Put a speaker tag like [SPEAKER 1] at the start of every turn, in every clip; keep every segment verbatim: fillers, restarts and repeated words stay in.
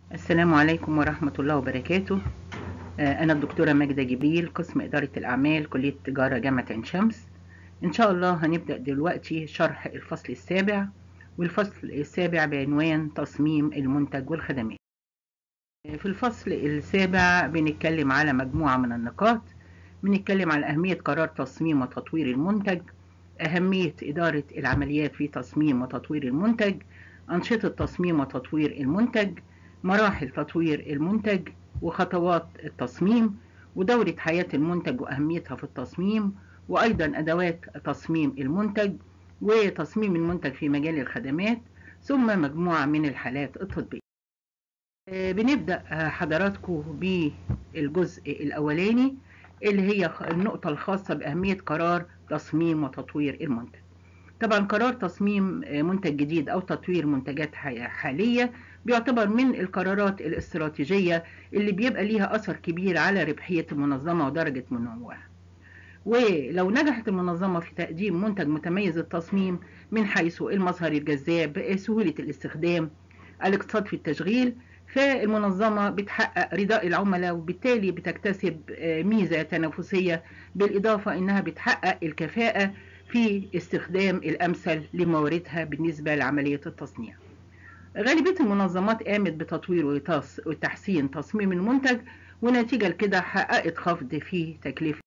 [SPEAKER 1] السلام عليكم ورحمة الله وبركاته. آه، أنا الدكتورة ماجدة جبريل، قسم إدارة الأعمال، كلية تجارة، جامعة عين شمس. إن شاء الله هنبدأ دلوقتي شرح الفصل السابع، والفصل السابع بعنوان تصميم المنتج والخدمات. آه، في الفصل السابع بنتكلم على مجموعة من النقاط. بنتكلم على أهمية قرار تصميم وتطوير المنتج، أهمية إدارة العمليات في تصميم وتطوير المنتج، أنشطة تصميم وتطوير المنتج، مراحل تطوير المنتج وخطوات التصميم، ودورة حياة المنتج وأهميتها في التصميم، وأيضا أدوات تصميم المنتج، وتصميم المنتج في مجال الخدمات، ثم مجموعة من الحالات التطبيقية. بنبدأ حضراتكم بالجزء الأولاني اللي هي النقطة الخاصة بأهمية قرار تصميم وتطوير المنتج. طبعا قرار تصميم منتج جديد أو تطوير منتجات حالية بيعتبر من القرارات الاستراتيجية اللي بيبقى ليها أثر كبير على ربحية المنظمة ودرجة منوعها. ولو نجحت المنظمة في تقديم منتج متميز التصميم من حيث المظهر الجذاب، سهولة الاستخدام، الاقتصاد في التشغيل، فالمنظمة بتحقق رضاء العملاء، وبالتالي بتكتسب ميزة تنافسية، بالإضافة إنها بتحقق الكفاءة في استخدام الأمثل لمواردها بالنسبة لعملية التصنيع. غالبية المنظمات قامت بتطوير وتحسين تصميم المنتج، ونتيجة لكده حققت خفض في تكلفة.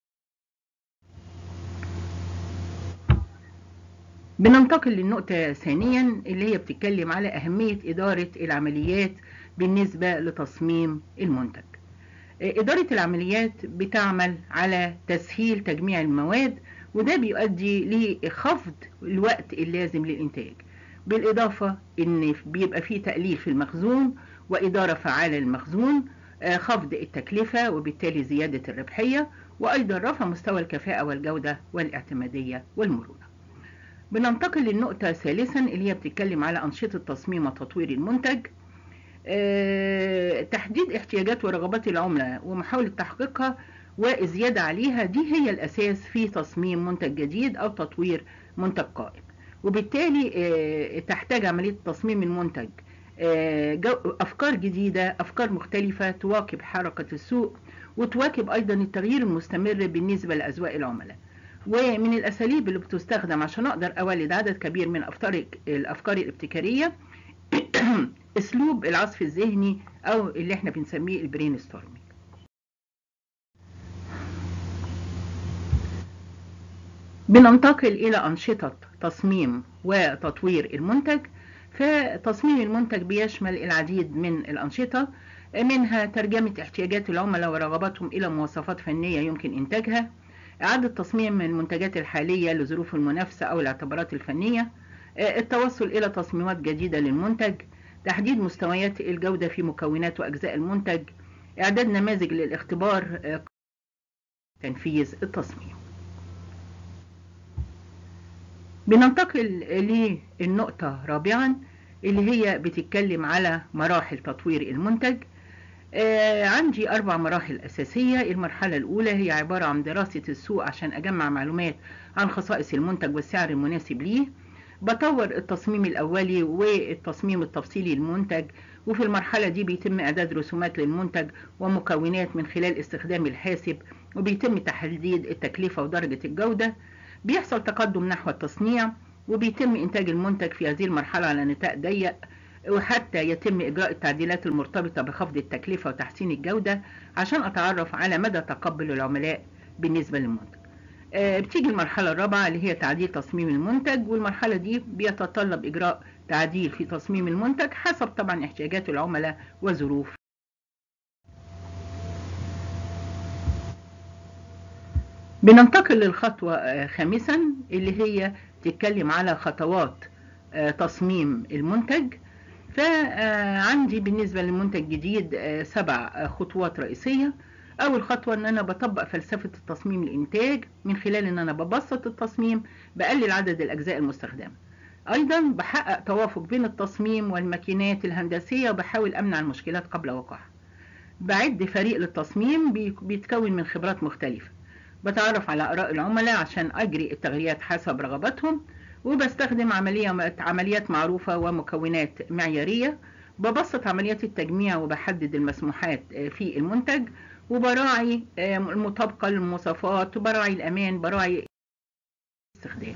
[SPEAKER 1] بننتقل للنقطة ثانيا اللي هي بتتكلم على أهمية إدارة العمليات بالنسبة لتصميم المنتج. إدارة العمليات بتعمل على تسهيل تجميع المواد، وده بيؤدي لخفض الوقت اللازم للإنتاج، بالإضافة إن بيبقى فيه تقليل في المخزون وإدارة فعالة للمخزون، خفض التكلفة وبالتالي زيادة الربحية، وأيضا رفع مستوى الكفاءة والجودة والاعتمادية والمرونة. بننتقل للنقطة ثالثا اللي هي بتتكلم على أنشطة تصميم وتطوير المنتج. أه تحديد احتياجات ورغبات العملاء ومحاولة تحقيقها والزيادة عليها، دي هي الأساس في تصميم منتج جديد أو تطوير منتج قائم. وبالتالي أه تحتاج عملية تصميم المنتج أه أفكار جديدة، أفكار مختلفة تواكب حركة السوق، وتواكب أيضا التغيير المستمر بالنسبة لأذواق العملاء. ومن الأساليب اللي بتستخدم عشان أقدر أولد عدد كبير من أفكار الأفكار الابتكارية أسلوب العصف الذهني أو اللي احنا بنسميه البرين ستورمينج. بننتقل إلى أنشطة تصميم وتطوير المنتج. فتصميم المنتج بيشمل العديد من الأنشطة، منها ترجمة احتياجات العملاء ورغباتهم إلى مواصفات فنية يمكن إنتاجها، إعادة تصميم المنتجات الحالية لظروف المنافسة أو الاعتبارات الفنية، التوصل إلى تصميمات جديدة للمنتج، تحديد مستويات الجودة في مكونات وأجزاء المنتج، إعداد نماذج للاختبار، تنفيذ التصميم. بننتقل للنقطة رابعا اللي هي بتتكلم على مراحل تطوير المنتج. آه عندي أربع مراحل أساسية. المرحلة الأولى هي عبارة عن دراسة السوق عشان أجمع معلومات عن خصائص المنتج والسعر المناسب ليه. بطور التصميم الأولي والتصميم التفصيلي للمنتج، وفي المرحلة دي بيتم إعداد رسومات للمنتج ومكونات من خلال استخدام الحاسب، وبيتم تحديد التكلفة ودرجة الجودة. بيحصل تقدم نحو التصنيع، وبيتم إنتاج المنتج في هذه المرحلة على نطاق ضيق، وحتى يتم إجراء التعديلات المرتبطة بخفض التكلفة وتحسين الجودة عشان أتعرف على مدى تقبل العملاء بالنسبة للمنتج. آه بتيجي المرحلة الرابعة اللي هي تعديل تصميم المنتج، والمرحلة دي بيتطلب إجراء تعديل في تصميم المنتج حسب طبعا احتياجات العملاء وظروف. بننتقل للخطوة آه خامسا اللي هي تتكلم على خطوات آه تصميم المنتج. فعندي بالنسبة للمنتج الجديد سبع خطوات رئيسية. أول خطوة أن أنا بطبق فلسفة التصميم الإنتاج من خلال أن أنا ببسط التصميم، بقلل عدد الأجزاء المستخدمة، أيضا بحقق توافق بين التصميم والماكينات الهندسية، وبحاول أمنع المشكلات قبل وقوعها. بعد فريق للتصميم بيتكون من خبرات مختلفة، بتعرف على آراء العملاء عشان أجري التغييرات حسب رغباتهم، وبستخدم عملية عمليات معروفة ومكونات معيارية، ببسط عمليات التجميع وبحدد المسموحات في المنتج، وبراعي المطابقة للمواصفات، وبراعي الأمان، براعي الاستخدام.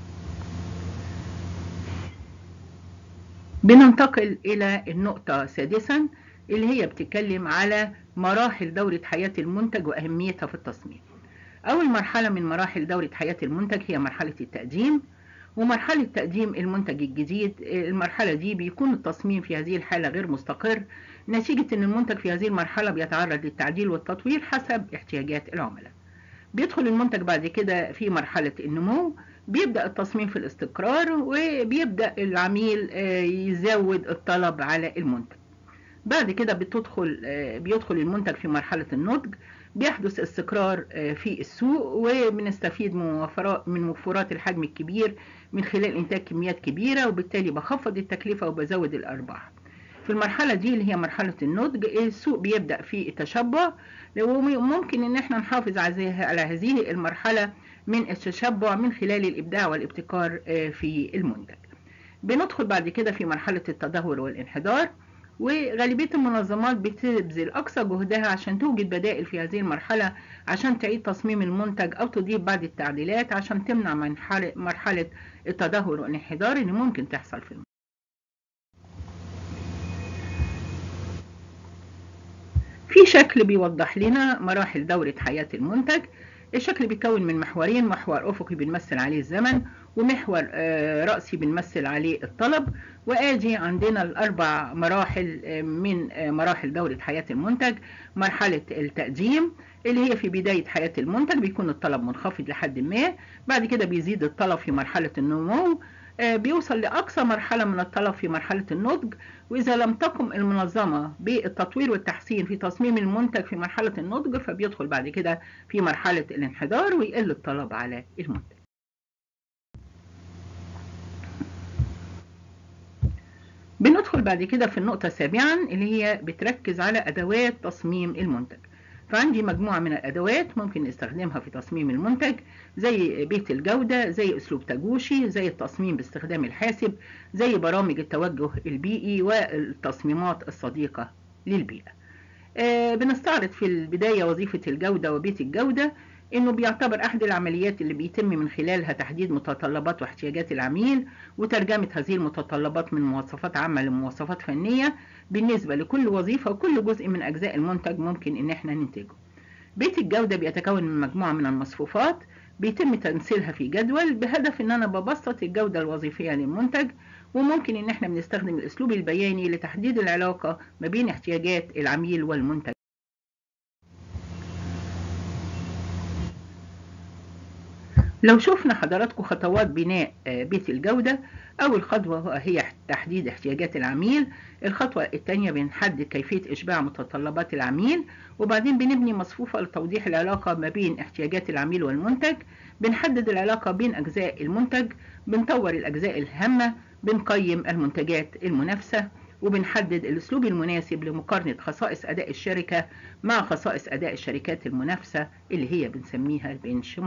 [SPEAKER 1] بننتقل إلى النقطة سادسا اللي هي بتتكلم على مراحل دورة حياة المنتج وأهميتها في التصميم. أول مرحلة من مراحل دورة حياة المنتج هي مرحلة التقديم، ومرحلة تقديم المنتج الجديد. المرحلة دي بيكون التصميم في هذه الحالة غير مستقر نتيجة أن المنتج في هذه المرحلة بيتعرض للتعديل والتطوير حسب احتياجات العملاء. بيدخل المنتج بعد كده في مرحلة النمو، بيبدأ التصميم في الاستقرار، وبيبدأ العميل يزود الطلب على المنتج. بعد كده بتدخل بيدخل المنتج في مرحلة النضج، بيحدث استقرار في السوق، وبنستفيد من موفرات الحجم الكبير من خلال إنتاج كميات كبيرة، وبالتالي بخفض التكلفة وبزود الأرباح. في المرحلة دي اللي هي مرحلة النضج، السوق بيبدأ في التشبع، وممكن إن احنا نحافظ على هذه المرحلة من التشبع من خلال الإبداع والابتكار في المنتج. بندخل بعد كده في مرحلة التدهور والانحدار، وغالبية المنظمات بتبذل أقصى جهدها عشان توجد بدائل في هذه المرحلة عشان تعيد تصميم المنتج أو تضيف بعض التعديلات عشان تمنع من مرحلة التدهور والانحدار اللي ممكن تحصل في المنتج. في شكل بيوضح لنا مراحل دورة حياة المنتج. الشكل بيتكون من محورين، محور أفقي بنمثل عليه الزمن، ومحور رأسي بنمثل عليه الطلب. وآجي عندنا الأربع مراحل من مراحل دورة حياة المنتج. مرحلة التقديم اللي هي في بداية حياة المنتج بيكون الطلب منخفض لحد ما، بعد كده بيزيد الطلب في مرحلة النمو، بيوصل لأقصى مرحلة من الطلب في مرحلة النضج. وإذا لم تقم المنظمة بالتطوير والتحسين في تصميم المنتج في مرحلة النضج، فبيدخل بعد كده في مرحلة الانحدار ويقل الطلب على المنتج. بندخل بعد كده في النقطة سابعا اللي هي بتركز على أدوات تصميم المنتج. فعندي مجموعة من الأدوات ممكن نستخدمها في تصميم المنتج، زي بيت الجودة، زي أسلوب تاجوشي، زي التصميم باستخدام الحاسب، زي برامج التوجه البيئي، والتصميمات الصديقة للبيئة. آه بنستعرض في البداية وظيفة الجودة وبيت الجودة، إنه بيعتبر أحد العمليات اللي بيتم من خلالها تحديد متطلبات واحتياجات العميل وترجمة هذه المتطلبات من مواصفات عامة لمواصفات فنية بالنسبة لكل وظيفة وكل جزء من أجزاء المنتج ممكن إن احنا ننتجه. بيت الجودة بيتكون من مجموعة من المصفوفات بيتم تنسيقها في جدول بهدف إن أنا ببسط الجودة الوظيفية للمنتج، وممكن إن احنا بنستخدم الأسلوب البياني لتحديد العلاقة ما بين احتياجات العميل والمنتج. لو شفنا حضراتكم خطوات بناء بيت الجودة، أول خطوة هي تحديد احتياجات العميل، الخطوة الثانية بنحدد كيفية إشباع متطلبات العميل، وبعدين بنبني مصفوفة لتوضيح العلاقة ما بين احتياجات العميل والمنتج، بنحدد العلاقة بين أجزاء المنتج، بنطور الأجزاء الهامة، بنقيم المنتجات المنافسة، وبنحدد الأسلوب المناسب لمقارنة خصائص أداء الشركة مع خصائص أداء الشركات المنافسة اللي هي بنسميها البنش.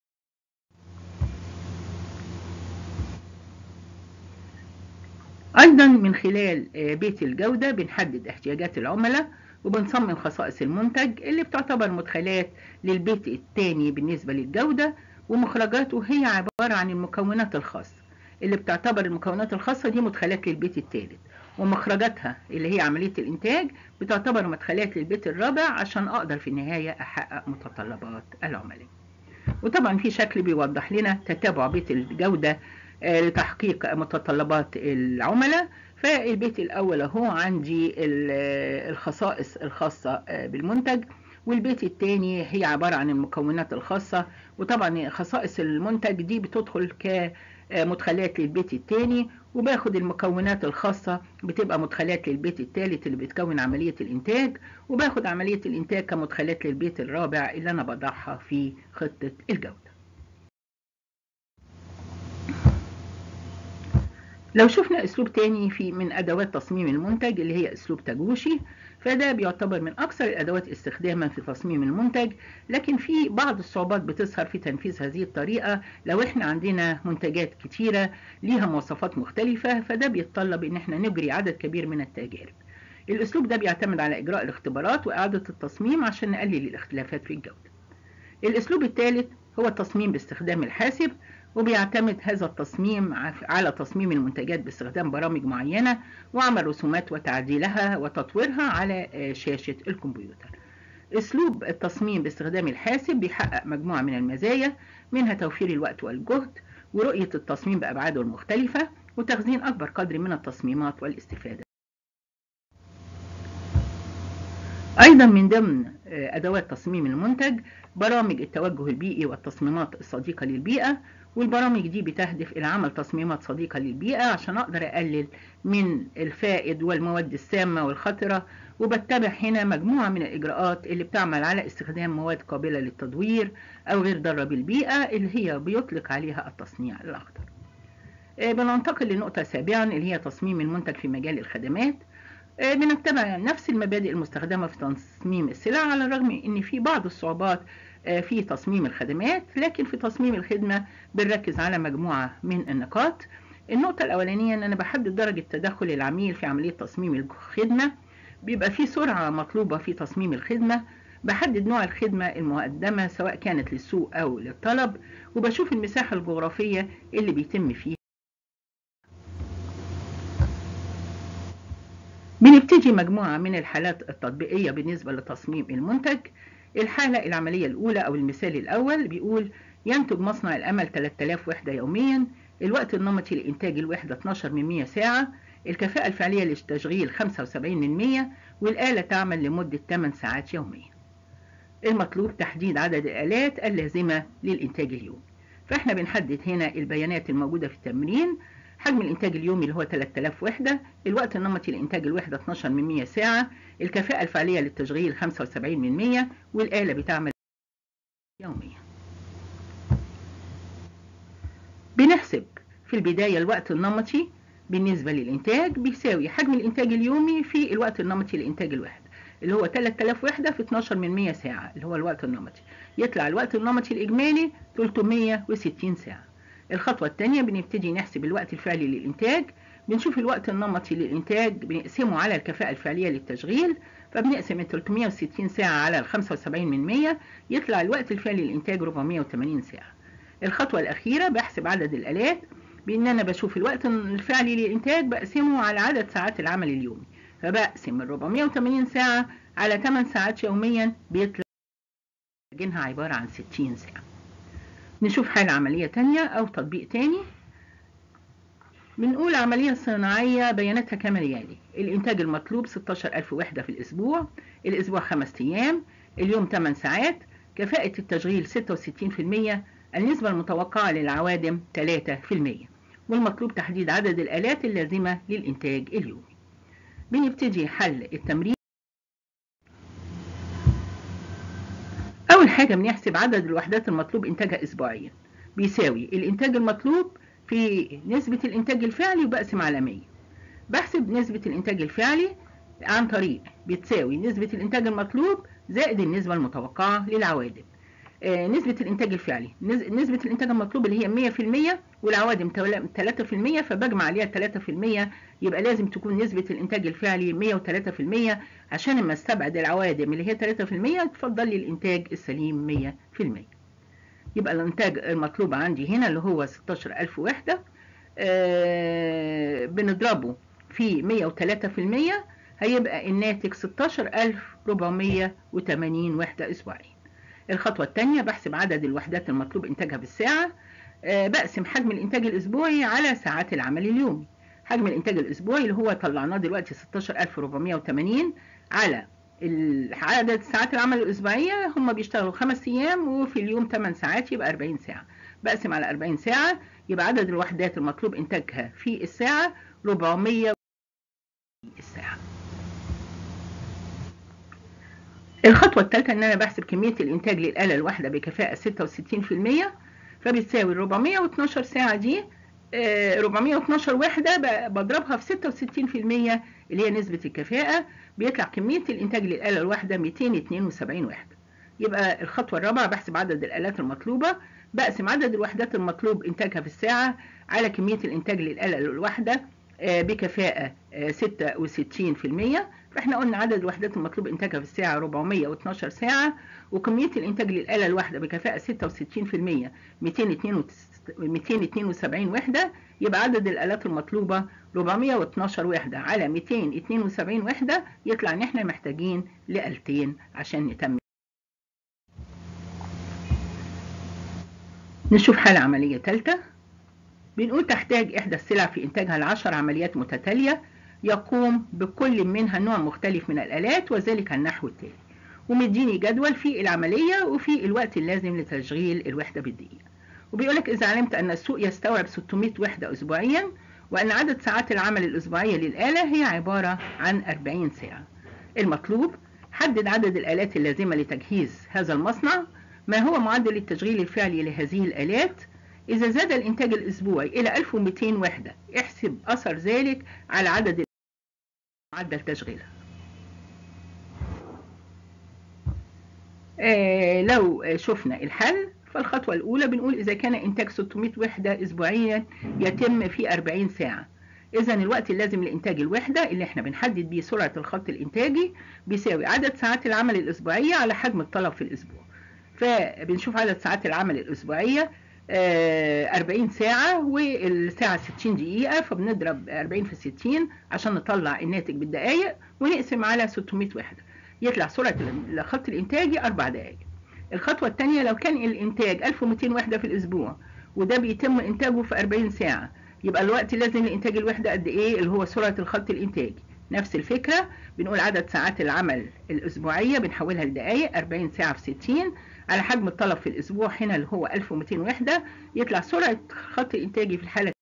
[SPEAKER 1] أيضا من خلال بيت الجودة بنحدد احتياجات العملاء، وبنصمم خصائص المنتج اللي بتعتبر مدخلات للبيت الثاني بالنسبة للجودة، ومخرجاته هي عبارة عن المكونات الخاصة اللي بتعتبر المكونات الخاصة دي مدخلات للبيت الثالث، ومخرجاتها اللي هي عملية الإنتاج بتعتبر مدخلات للبيت الرابع عشان أقدر في النهاية أحقق متطلبات العملاء. وطبعا في شكل بيوضح لنا تتابع بيت الجودة لتحقيق متطلبات العملاء. فالبيت الأول اهو عندي الخصائص الخاصة بالمنتج، والبيت الثاني هي عبارة عن المكونات الخاصة، وطبعا خصائص المنتج دي بتدخل كمدخلات للبيت الثاني، وباخد المكونات الخاصة بتبقى مدخلات للبيت الثالث اللي بتكون عملية الإنتاج، وباخد عملية الإنتاج كمدخلات للبيت الرابع اللي أنا بضعها في خطة الجودة. لو شفنا اسلوب تاني في من ادوات تصميم المنتج اللي هي اسلوب تاجوشي، فده بيعتبر من اكثر الادوات استخداما في تصميم المنتج، لكن في بعض الصعوبات بتظهر في تنفيذ هذه الطريقة لو احنا عندنا منتجات كتيرة ليها مواصفات مختلفة، فده بيتطلب ان احنا نجري عدد كبير من التجارب. الأسلوب ده بيعتمد على إجراء الاختبارات وإعادة التصميم عشان نقلل الاختلافات في الجودة. الأسلوب الثالث هو التصميم باستخدام الحاسب، وبيعتمد هذا التصميم على تصميم المنتجات باستخدام برامج معينة وعمل رسومات وتعديلها وتطويرها على شاشة الكمبيوتر. أسلوب التصميم باستخدام الحاسب بيحقق مجموعة من المزايا، منها توفير الوقت والجهد ورؤية التصميم بأبعاده المختلفة وتخزين أكبر قدر من التصميمات والاستفادة. أيضا من ضمن أدوات تصميم المنتج برامج التوجه البيئي والتصميمات الصديقة للبيئة، والبرامج دي بتهدف إلى عمل تصميمات صديقة للبيئة عشان أقدر أقلل من الفائد والمواد السامة والخطرة، وبتبع هنا مجموعة من الإجراءات اللي بتعمل على استخدام مواد قابلة للتدوير أو غير ضارة بالبيئة اللي هي بيطلق عليها التصنيع الأخضر. بننتقل لنقطة سابعا اللي هي تصميم المنتج في مجال الخدمات. بنتبع نفس المبادئ المستخدمة في تصميم السلع، على الرغم ان في بعض الصعوبات في تصميم الخدمات، لكن في تصميم الخدمة بنركز على مجموعة من النقاط. النقطة الأولانية ان انا بحدد درجة تدخل العميل في عملية تصميم الخدمة، بيبقى في سرعة مطلوبة في تصميم الخدمة، بحدد نوع الخدمة المقدمة سواء كانت للسوق أو للطلب، وبشوف المساحة الجغرافية اللي بيتم فيها. بنبتدي مجموعة من الحالات التطبيقية بالنسبة لتصميم المنتج. الحالة العملية الأولى أو المثال الأول بيقول ينتج مصنع الأمل ثلاثة آلاف وحدة يوميا، الوقت النمطي لإنتاج الوحدة اثناشر من مئة ساعة، الكفاءة الفعلية للتشغيل خمسة وسبعين من مئة، والآلة تعمل لمدة ثماني ساعات يوميا. المطلوب تحديد عدد الآلات اللازمة للإنتاج اليومي، فإحنا بنحدد هنا البيانات الموجودة في التمرين. حجم الإنتاج اليومي اللي هو ثلاثة آلاف وحدة، الوقت النمطي لإنتاج الوحدة اثناشر من مئة ساعة، الكفاءة الفعلية للتشغيل خمسة وسبعين من مئة، والآلة بتعمل يوميا. بنحسب في البداية الوقت النمطي بالنسبة للإنتاج بيساوي حجم الإنتاج اليومي في الوقت النمطي لإنتاج الوحدة اللي هو ثلاثة آلاف وحدة في اثناشر من مئة ساعة اللي هو الوقت النمطي، يطلع الوقت النمطي الإجمالي ثلاثمئة وستين ساعة. الخطوة الثانية بنبتدي نحسب الوقت الفعلي للإنتاج، بنشوف الوقت النمطي للإنتاج بنقسمه على الكفاءة الفعلية للتشغيل، فبنقسم ال ثلاثمئة وستين ساعة على ال خمسة وسبعين من مئة، يطلع الوقت الفعلي للإنتاج أربعمئة وثمانين ساعة. الخطوة الأخيرة بحسب عدد الآلات، بإن أنا بشوف الوقت الفعلي للإنتاج بقسمه على عدد ساعات العمل اليومي، فبقسم ال أربعمئة وثمانين ساعة على ثماني ساعات يوميا، بيطلع جنها عبارة عن ستين ساعة. نشوف حالة عملية تانية أو تطبيق تاني. بنقول عملية صناعية بياناتها كما يلي: الإنتاج المطلوب ستاشر ألف وحدة في الأسبوع، الأسبوع خمس أيام، اليوم ثماني ساعات، كفاءة التشغيل ستة وستين بالمئة، النسبة المتوقعة للعوادم ثلاثة بالمئة، والمطلوب تحديد عدد الآلات اللازمة للإنتاج اليومي. بنبتدي حل التمرين. أول حاجة بنحسب عدد الوحدات المطلوب إنتاجها أسبوعيا، بيساوي الإنتاج المطلوب في نسبة الإنتاج الفعلي وبقسم على مئة. بحسب نسبة الإنتاج الفعلي عن طريق بتساوي نسبة الإنتاج المطلوب زائد النسبة المتوقعة للعوادم. آه نسبة الإنتاج الفعلي نسبة الإنتاج المطلوب اللي هي مئة بالمئة والعوادم ثلاثة بالمئة، فبجمع عليها ثلاثة بالمئة، يبقى لازم تكون نسبة الإنتاج الفعلي مئة وثلاثة بالمئة عشان لما استبعد العوادم اللي هي ثلاثة بالمئة تفضل لي الإنتاج السليم مئة بالمئة. يبقى الإنتاج المطلوب عندي هنا اللي هو ستاشر ألف وحدة، آه بنضربه في مئة وثلاثة بالمئة، هيبقى الناتج ستاشر ألف وأربعمئة وثمانين وحدة أسبوعية. الخطوة الثانية بحسب عدد الوحدات المطلوب إنتاجها بالساعة، آه بقسم حجم الإنتاج الأسبوعي على ساعات العمل اليومي. حجم الإنتاج الأسبوعي اللي هو طلعناه دلوقتي ستاشر ألف وأربعمئة وثمانين على عدد ساعات العمل الأسبوعية، هم بيشتغلوا خمس أيام وفي اليوم ثماني ساعات، يبقى أربعين ساعة. بقسم على أربعين ساعة، يبقى عدد الوحدات المطلوب إنتاجها في الساعة أربعمئة الساعة. الخطوة الثالثة إن أنا بحسب كمية الإنتاج للآلة الواحدة بكفاءة ستة وستين بالمئة، فبتساوي أربعمئة واثناشر ساعة دي أربعمئة واثناشر وحدة بضربها في ستة وستين بالمئة اللي هي نسبة الكفاءة، بيطلع كمية الإنتاج للآلة الواحدة مئتين واثنين وسبعين وحدة. يبقى الخطوة الرابعة بحسب عدد الآلات المطلوبة، بقسم عدد الوحدات المطلوب إنتاجها في الساعة على كمية الإنتاج للآلة الواحدة بكفاءة ستة وستين بالمئة، فاحنا قلنا عدد الوحدات المطلوب انتاجها في الساعه أربعمية واتناشر ساعه، وكميه الانتاج للاله الواحده بكفاءه ستة وستين في المية مئتين واثنين وسبعين وحده. يبقى عدد الالات المطلوبه أربعمية واتناشر وحده على مئتين واثنين وسبعين وحده، يطلع ان احنا محتاجين لآلتين عشان نتم. نشوف حالة عملية ثالثة. بنقول تحتاج إحدى السلع في إنتاجها لعشر عمليات متتالية يقوم بكل منها نوع مختلف من الآلات، وذلك على النحو التالي. ومديني جدول في العملية وفي الوقت اللازم لتشغيل الوحدة بالدقيقة. وبيقولك إذا علمت أن السوق يستوعب ستمائة وحدة أسبوعيا، وأن عدد ساعات العمل الأسبوعية للآلة هي عبارة عن أربعين ساعة، المطلوب حدد عدد الآلات اللازمة لتجهيز هذا المصنع، ما هو معدل التشغيل الفعلي لهذه الآلات، إذا زاد الإنتاج الأسبوعي إلى ألف ومئتين وحدة احسب أثر ذلك على عدد معدل تشغيلها. آه لو شفنا الحل، فالخطوة الأولى بنقول إذا كان إنتاج ستمائة وحدة أسبوعيا يتم في أربعين ساعة، إذا الوقت اللازم لإنتاج الوحدة اللي احنا بنحدد بيه سرعة الخط الإنتاجي بيساوي عدد ساعات العمل الأسبوعية على حجم الطلب في الأسبوع. فبنشوف عدد ساعات العمل الأسبوعية أربعين ساعة، والساعة ستين دقيقة، فبنضرب أربعين في ستين عشان نطلع الناتج بالدقايق، ونقسم على ستمائة وحدة يطلع سرعة الخط الإنتاجي أربع دقائق. الخطوة الثانية، لو كان الإنتاج ألف ومئتين وحدة في الأسبوع وده بيتم إنتاجه في أربعين ساعة، يبقى الوقت اللازم لإنتاج الوحدة قد إيه؟ اللي هو سرعة الخط الإنتاجي. نفس الفكرة، بنقول عدد ساعات العمل الأسبوعية بنحولها لدقائق، أربعين ساعة في ستين على حجم الطلب في الأسبوع هنا اللي هو ألف ومئتين وحدة، يطلع سرعة الخط الإنتاجي في الحالة.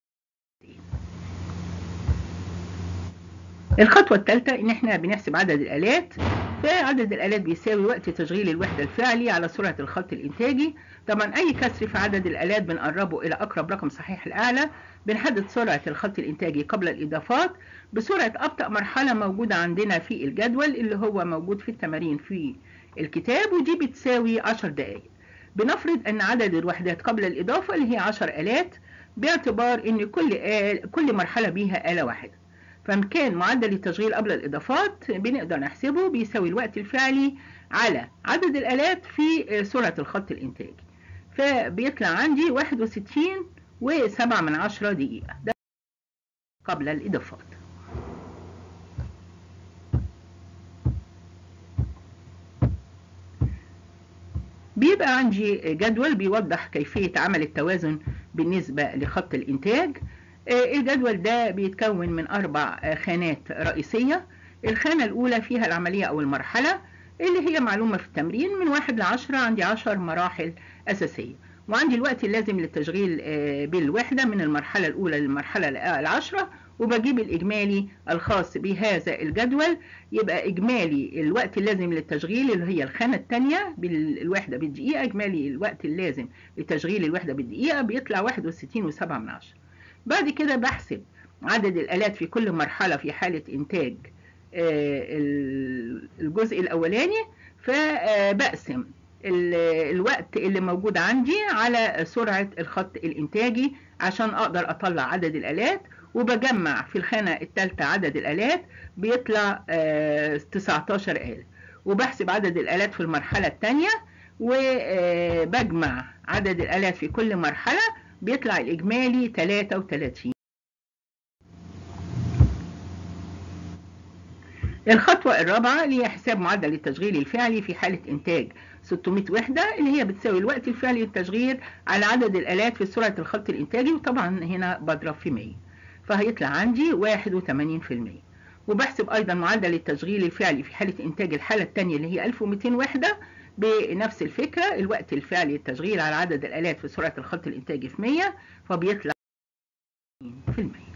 [SPEAKER 1] الخطوة الثالثة إن إحنا بنحسب عدد الآلات، فعدد الآلات بيساوي وقت تشغيل الوحدة الفعلي على سرعة الخط الإنتاجي. طبعا أي كسر في عدد الآلات بنقربه إلى أقرب رقم صحيح الأعلى. بنحدد سرعة الخط الإنتاجي قبل الإضافات بسرعة أبطأ مرحلة موجودة عندنا في الجدول اللي هو موجود في التمارين في الكتاب، ودي بتساوي عشر دقائق. بنفرض أن عدد الوحدات قبل الإضافة اللي هي عشر آلات، باعتبار أن كل آل كل مرحلة بيها آلة واحدة. فمكان معدل التشغيل قبل الإضافات بنقدر نحسبه بيساوي الوقت الفعلي على عدد الآلات في سرعة الخط الإنتاجي، فبيطلع عندي واحد وستين وسبعة من عشرة دقيقة ده قبل الإضافات. بيبقى عندي جدول بيوضح كيفية عمل التوازن بالنسبة لخط الإنتاج. الجدول ده بيتكون من أربع خانات رئيسية. الخانة الأولى فيها العملية أو المرحلة اللي هي معلومة في التمرين من واحد لعشرة، عندي عشر مراحل أساسية، وعندي الوقت اللازم للتشغيل بالوحدة من المرحلة الأولى للمرحلة العشرة، وبجيب الإجمالي الخاص بهذا الجدول. يبقى إجمالي الوقت اللازم للتشغيل اللي هي الخانة الثانية بالوحدة بالدقيقة، إجمالي الوقت اللازم لتشغيل الوحدة بالدقيقة بيطلع واحد وستين وسبعة من عشرة. بعد كده بحسب عدد الآلات في كل مرحلة في حالة إنتاج الجزء الأولاني، فبقسم الوقت اللي موجود عندي على سرعة الخط الإنتاجي عشان أقدر أطلع عدد الآلات، وبجمع في الخانة الثالثة عدد الآلات بيطلع تسعتاشر آلة، وبحسب عدد الآلات في المرحلة الثانية وبجمع عدد الآلات في كل مرحلة بيطلع الإجمالي تلاتة وتلاتين. الخطوة الرابعة اللي هي حساب معدل التشغيل الفعلي في حالة إنتاج ستمائة وحدة، اللي هي بتساوي الوقت الفعلي للتشغيل على عدد الآلات في سرعة الخط الإنتاجي، وطبعا هنا بضرب في مية، فهيطلع عندي واحد وثمانين في المية. وبحسب أيضا معدل التشغيل الفعلي في حالة إنتاج الحالة الثانية اللي هي ألف ومئتين وحدة، بنفس الفكرة الوقت الفعلي للتشغيل على عدد الآلات في سرعة الخط الإنتاجي في مية، فبيطلع في المية.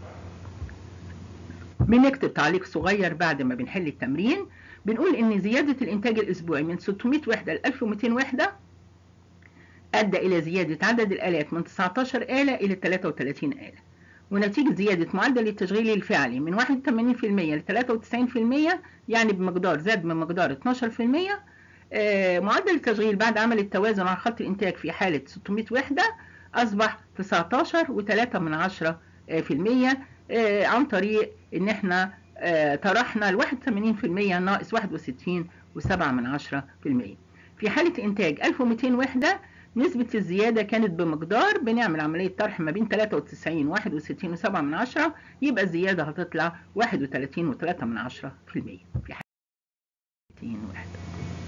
[SPEAKER 1] بنكتب تعليق صغير بعد ما بنحل التمرين، بنقول إن زيادة الإنتاج الأسبوعي من ستمائة وحدة ل ألف ومئتين وحدة أدى إلى زيادة عدد الآلات من تسعتاشر آلة إلى تلاتة وتلاتين آلة، ونتيجة زيادة معدل التشغيل الفعلي من واحد وثمانين في المية ل تلاتة وتسعين في المية، يعني بمقدار زاد من مقدار اتناشر في المية. آه معدل التشغيل بعد عمل التوازن على خط الإنتاج في حالة ستمائة وحدة أصبح تسعتاشر وثلاثة من عشرة في المية، آه عن طريق إن إحنا آه طرحنا ال واحد وثمانين في المية ناقص واحد وستين وسبعة من عشرة في المية. في حالة إنتاج ألف ومئتين وحدة نسبة الزيادة كانت بمقدار، بنعمل عملية طرح ما بين ثلاثة وتسعين وواحد وستين وسبعة من عشرة، يبقى الزيادة هتطلع واحد وثلاثين وثلاثة من عشرة في المية في حالة مئتين وحدة.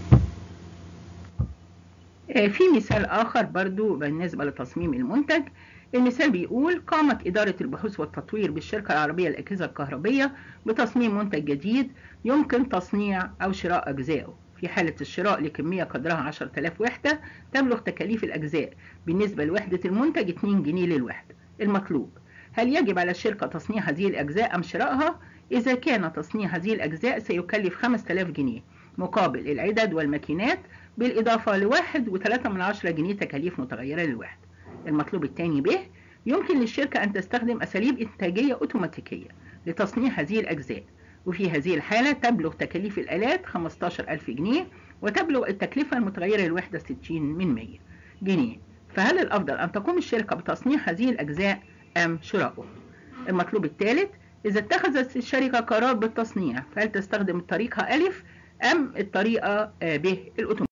[SPEAKER 1] في مثال آخر برضو بالنسبة لتصميم المنتج. المثال بيقول: قامت إدارة البحوث والتطوير بالشركة العربية للأجهزة الكهربية بتصميم منتج جديد يمكن تصنيع أو شراء أجزائه. في حالة الشراء لكمية قدرها عشرة آلاف وحدة تبلغ تكاليف الأجزاء بالنسبة لوحدة المنتج اتنين جنيه للوحدة. المطلوب: هل يجب على الشركة تصنيع هذه الأجزاء أم شرائها؟ إذا كان تصنيع هذه الأجزاء سيكلف خمسة آلاف جنيه مقابل العدد والماكينات، بالإضافة لواحد وثلاثة من عشرة جنيه تكاليف متغيرة للوحدة. المطلوب الثاني به: يمكن للشركة أن تستخدم أساليب إنتاجية أوتوماتيكية لتصنيع هذه الأجزاء، وفي هذه الحالة تبلغ تكاليف الآلات خمسة عشر ألف جنيه، وتبلغ التكلفة المتغيرة للوحدة ستين من مية جنيه. فهل الأفضل أن تقوم الشركة بتصنيع هذه الأجزاء أم شراؤه؟ المطلوب الثالث: إذا اتخذت الشركة قرار بالتصنيع، فهل تستخدم الطريقة ألف أم الطريقة ب الأوتوماتيكية؟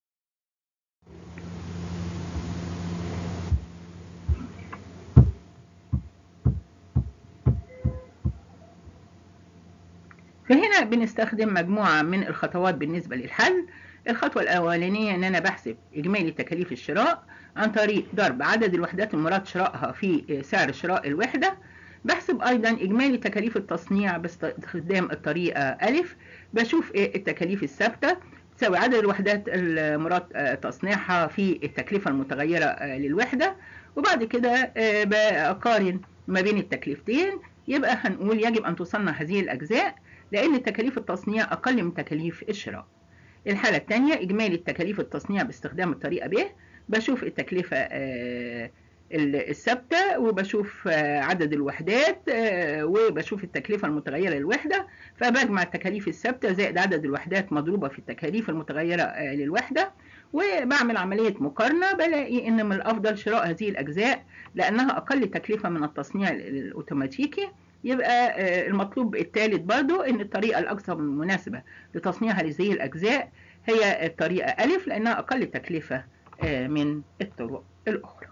[SPEAKER 1] فهنا بنستخدم مجموعة من الخطوات بالنسبة للحل. الخطوة الأولانية إن أنا بحسب إجمالي تكاليف الشراء عن طريق ضرب عدد الوحدات المراد شرائها في سعر شراء الوحدة. بحسب أيضا إجمالي تكاليف التصنيع باستخدام الطريقة ألف. بشوف التكاليف الثابتة تساوي عدد الوحدات المراد تصنيعها في التكلفة المتغيرة للوحدة، وبعد كده بقارن ما بين التكلفتين. يبقى هنقول يجب أن تصنع هذه الأجزاء لأن تكاليف التصنيع أقل من تكاليف الشراء. الحالة الثانية: إجمالي التكاليف التصنيع باستخدام الطريقة ب. بشوف التكلفة الثابتة، وبشوف عدد الوحدات، وبشوف التكلفة المتغيرة للوحدة، فبجمع التكاليف الثابتة زائد عدد الوحدات مضروبة في التكاليف المتغيرة للوحدة، وبعمل عملية مقارنة. بلاقي إن من الأفضل شراء هذه الأجزاء لأنها أقل تكلفة من التصنيع الأوتوماتيكي. يبقى المطلوب الثالث برضو إن الطريقة الأكثر مناسبة لتصنيع هذه الأجزاء هي الطريقة ألف لأنها أقل تكلفة من الطرق الأخرى.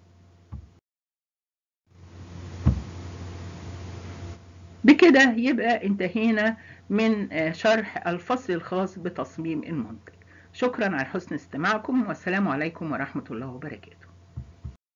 [SPEAKER 1] بكده يبقى انتهينا من شرح الفصل الخاص بتصميم المنتج. شكرا على حسن استماعكم، والسلام عليكم ورحمة الله وبركاته.